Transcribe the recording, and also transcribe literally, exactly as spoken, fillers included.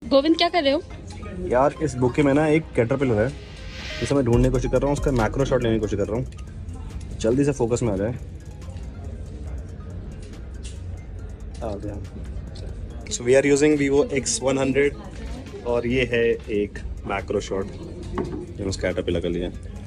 गोविंद क्या कर रहे हो? यार इस बुके में ना एक कैटरपिलर है जिसे मैं ढूंढने की कोशिश कर रहा हूँ, उसका मैक्रो शॉट लेने की कोशिश कर रहा हूँ। जल्दी से फोकस में आ जाए। आ गया। So we are using Vivo X one hundred और ये है एक मैक्रो शॉट जो उस कैटरपिलर का लिया।